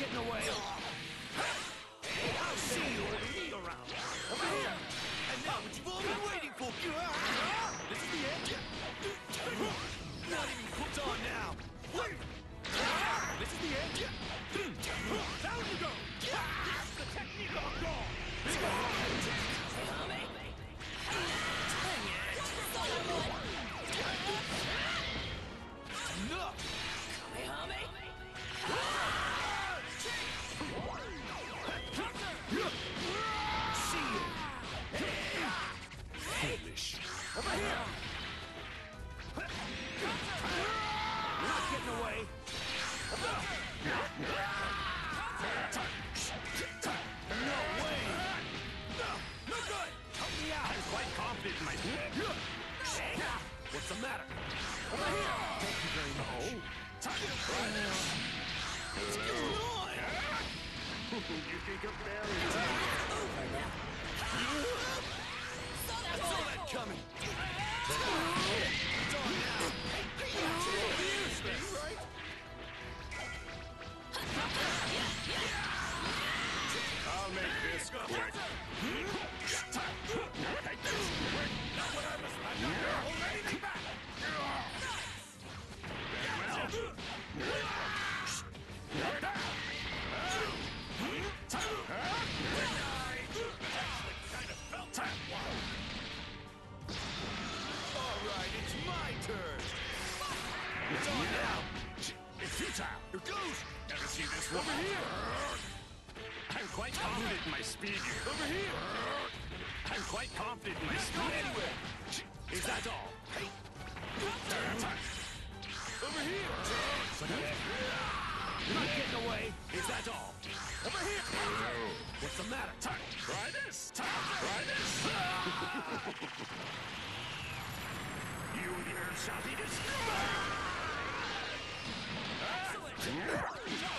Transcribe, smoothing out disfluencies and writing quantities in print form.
getting away. I'll see you with me around. Over here. And now what you've all been waiting for. This is the end. Not even hooked on now. This is the end. Down you go. This is the technique of God. Enough. See you. Foolish. Over here. Not getting away. No way. No good. Help me out. I'm quite confident in my What's the matter? Over here. Thank you very much. What's going on? You think I'm barely over now? I saw that coming. It's on now. Right? I'll make this quick. Not what I was like. Hold anything back. Alright, it's my turn. It's on now. It's futile. Here goes. Ever see this one? Over here. I'm quite confident in my speed here. Over here. I'm quite confident in my speed. Anywhere. Is that all? Over here. You're not getting away. Is that all? Over here. What's the matter? Try this. Try this. You the earth shall be destroyed. Excellent.